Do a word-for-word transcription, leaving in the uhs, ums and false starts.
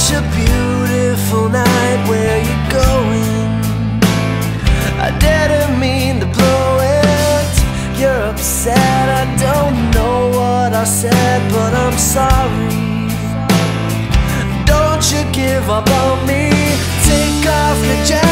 such a beautiful night. Where you going? I didn't mean to blow it. You're upset, I don't know what I said, but I'm sorry. Don't you give up on me. Take off your jacket.